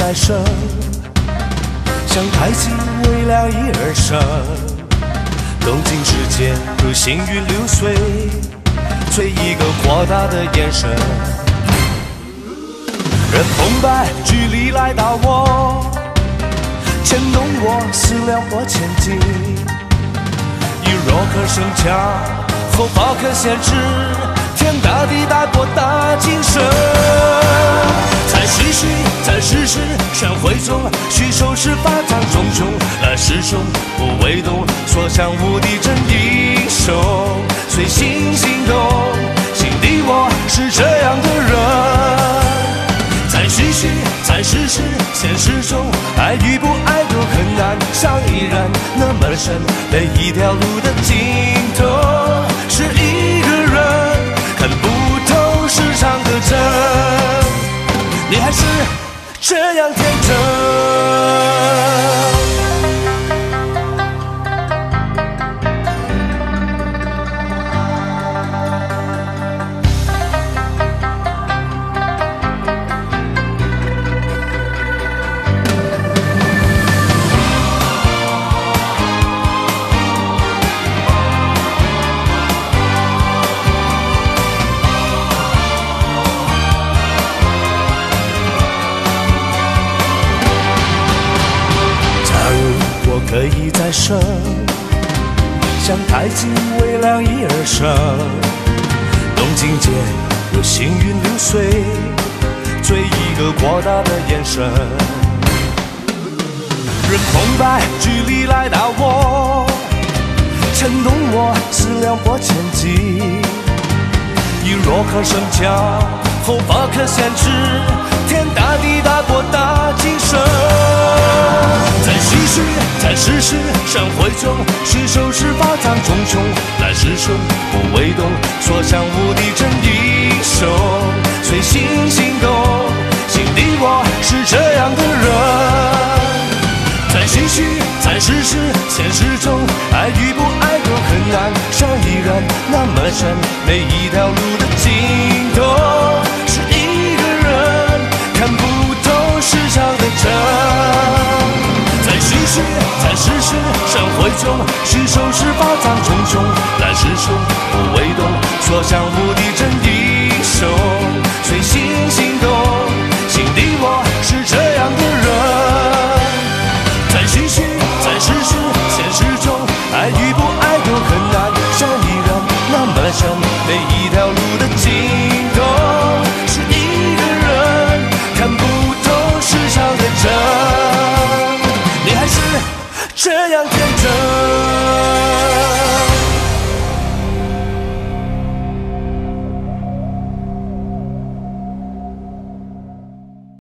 再生，像太极为了一而生。动静之间如行云流水，随一个扩大的眼神。任澎湃距离来到我，牵动我思量或前进。以若可生强，后方可限制，天大地大国大精神。在世事，在世事盛会中，虚手是法掌重重，来师兄不为动，所向无敌真英雄。随心行动，心底我是这样的人。在世事，在世事现实中，爱与不爱都很难像依然那么深。每一条路的尽头，是一个人看不透世上的真。你还是这样天真。可以再生，像太极为了一而生。动静间有行云流水，追一个扩大的眼神。任澎湃距离来到我，牵动我思量或前进。以若可生强，后发可限制，天大地大国大精神。在世事，在世事盛会中，虚手是法掌重重，来师兄不为动，所向无敌真英雄。随心行动，心底我是这样的人。在世事，在世事现实中，爱与不爱都很难像依然那么深。每一条路的尽头，是一个人看不透世上的真。在世事，在世事盛会中，虚手是法掌重重，来师兄不为动，所向无敌真英雄。随心行动，心底我是这样的人。在世事，在世事现实中，爱与不爱都很难像依然那么深。每一条路的尽头，是一个人看不透世上的真。你还是这样天真。